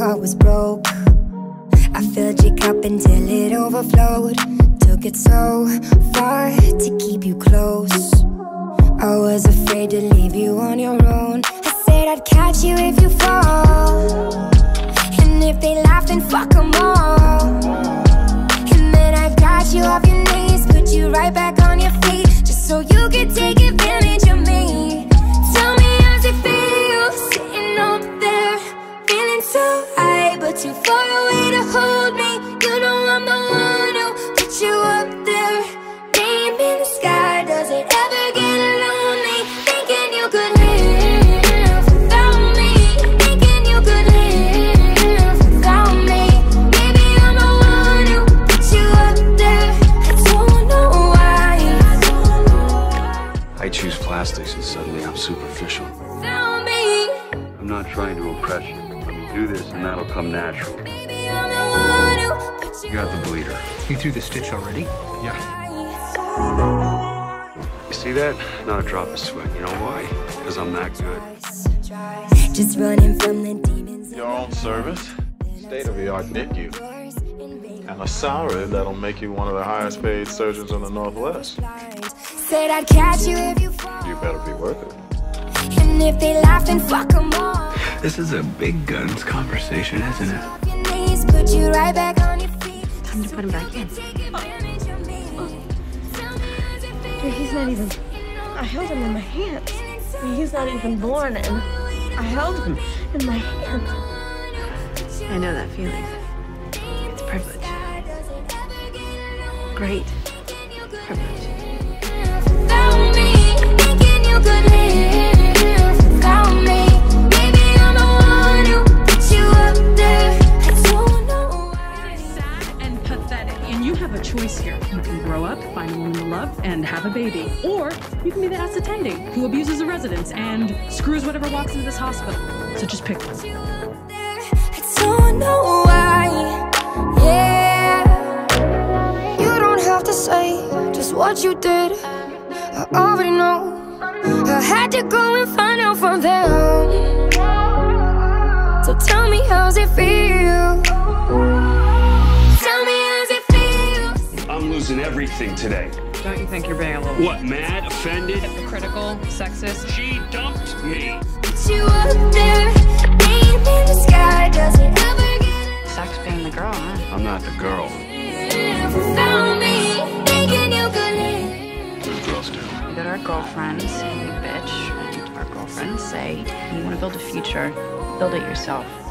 heart was broke. I filled your cup until it overflowed. Took it so far to keep you close. I was afraid to leave you on your own. I said I'd catch you if you fall, and if they laugh then fuck them all. And then I got you off your knees, put you right back on your feet, just so you could take advantage of me. Tell me how's it feel, sitting up there, feeling so high, but too far away to hold me. You know I'm the one who put you up there, name in the sky. Does it ever get lonely, thinking you could live without me, thinking you could live without me? Maybe I'm the one who put you up there, I don't know why. I choose plastics and suddenly I'm superficial. Without me. I'm not trying to impress you. Let me do this and that'll come natural. Maybe I'm the one who put You got the bleeder. You threw the stitch already? Yeah. You see that? Not a drop of sweat. You know why? Because I'm that good. just running from the demons. Your own service, state-of-the-art NICU, and a salary that'll make you one of the highest paid surgeons in the Northwest. Said I'd catch you if you fall. You better be worth it. And if they laugh, then fuck them all. This is a big guns conversation, isn't it? Off your knees, put you right back on your feet. Time to put him back in. Dude, he's not even... I held him in my hands. I mean, he's not even born, and I held him in my hands. I know that feeling. It's privilege. Great privilege. Without me, thinking you could live without me. Maybe I'm the one who put you up there. I don't know why. Sad and pathetic, and you have a choice here. You can grow up, find a woman to love, and have a baby, or you can be the ass attending who abuses the residents and screws whatever walks into this hospital. So just pick one. I don't know why. Yeah, you don't have to say just what you did. I already know. I had to go and find out from them. So tell me, how's it feel? Tell me, how's it feel? I'm losing everything today. Don't you think you're being a little What, mad? Offended? hypocritical, sexist? She dumped me. Put you up there, name in the sky. Does it ever get Sucks being the girl, huh? I'm not the girl. without me? Thinking you could live. What do girls do? We go to our girlfriends, and we bitch, and our girlfriends say, you want to build a future, build it yourself.